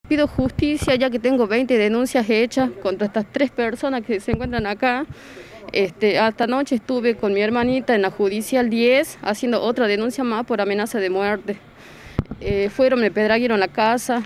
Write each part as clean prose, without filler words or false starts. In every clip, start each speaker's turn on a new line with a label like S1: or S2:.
S1: Pido justicia ya que tengo 20 denuncias hechas contra estas 3 personas que se encuentran acá. Hasta anoche estuve con mi hermanita en la judicial 10 haciendo otra denuncia más por amenaza de muerte. Me pedraguieron la casa,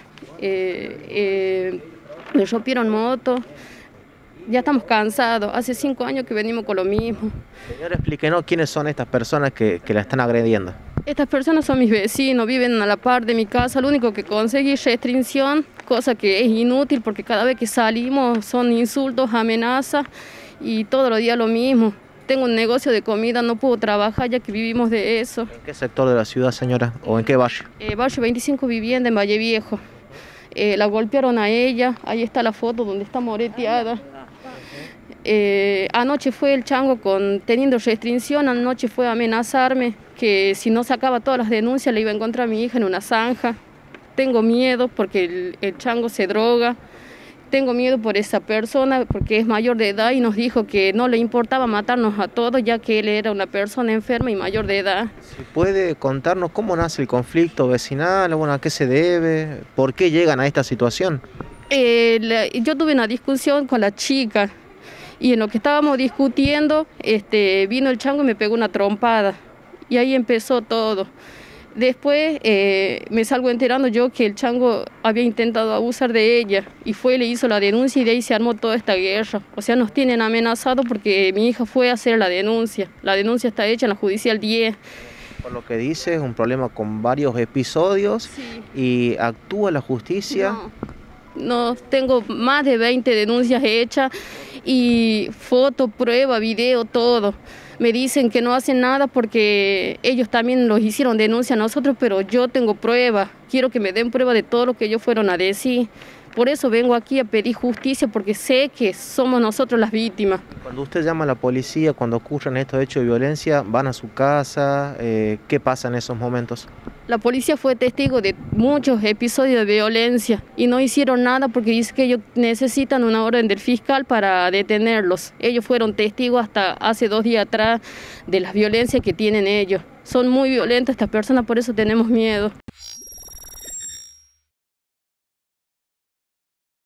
S1: me rompieron moto. Ya estamos cansados, hace 5 años que venimos con lo mismo.
S2: Señora, explíquenos quiénes son estas personas que la están agrediendo.
S1: Estas personas son mis vecinos, viven a la par de mi casa. Lo único que conseguí es restricción, cosa que es inútil porque cada vez que salimos son insultos, amenazas y todos los días lo mismo. Tengo un negocio de comida, no puedo trabajar ya que vivimos de eso.
S2: ¿En qué sector de la ciudad, señora? ¿O en qué barrio?
S1: Barrio 25 Vivienda en Valle Viejo. La golpearon a ella, ahí está la foto donde está moreteada. Anoche fue el chango teniendo restricción, anoche fue a amenazarme que si no sacaba todas las denuncias le iba a encontrar a mi hija en una zanja. Tengo miedo porque el chango se droga, tengo miedo por esa persona porque es mayor de edad y nos dijo que no le importaba matarnos a todos ya que él era una persona enferma y mayor de edad.
S2: ¿Si puede contarnos cómo nace el conflicto vecinal? Bueno, ¿a qué se debe? ¿Por qué llegan a esta situación?
S1: Yo tuve una discusión con la chica. Y en lo que estábamos discutiendo, vino el chango y me pegó una trompada. Y ahí empezó todo. Después me salgo enterando yo que el chango había intentado abusar de ella. Y le hizo la denuncia y de ahí se armó toda esta guerra. O sea, nos tienen amenazados porque mi hija fue a hacer la denuncia. La denuncia está hecha en la judicial 10.
S2: Por lo que dice, es un problema con varios episodios.
S1: Sí.
S2: ¿Y actúa la justicia?
S1: No, tengo más de 20 denuncias hechas y foto, prueba, video, todo. Me dicen que no hacen nada porque ellos también los hicieron denuncia a nosotros, pero yo tengo prueba. Quiero que me den prueba de todo lo que ellos fueron a decir. Por eso vengo aquí a pedir justicia, porque sé que somos nosotros las víctimas.
S2: Cuando usted llama a la policía, cuando ocurren estos hechos de violencia, ¿van a su casa? ¿Qué pasa en esos momentos?
S1: La policía fue testigo de muchos episodios de violencia y no hicieron nada porque dice que ellos necesitan una orden del fiscal para detenerlos. Ellos fueron testigos hasta hace 2 días atrás de las violencias que tienen ellos. Son muy violentas estas personas, por eso tenemos miedo.